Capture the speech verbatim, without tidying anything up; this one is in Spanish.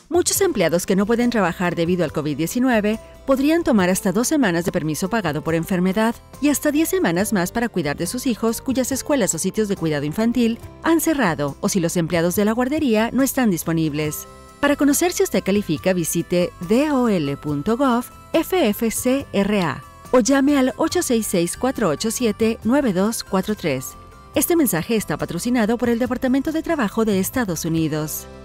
Muchos empleados que no pueden trabajar debido al COVID diecinueve podrían tomar hasta dos semanas de permiso pagado por enfermedad y hasta diez semanas más para cuidar de sus hijos cuyas escuelas o sitios de cuidado infantil han cerrado o si los empleados de la guardería no están disponibles. Para conocer si usted califica, visite dol punto gov F F C R A o llame al ocho seis seis, cuatro ocho siete, nueve dos cuatro tres. Este mensaje está patrocinado por el Departamento de Trabajo de Estados Unidos.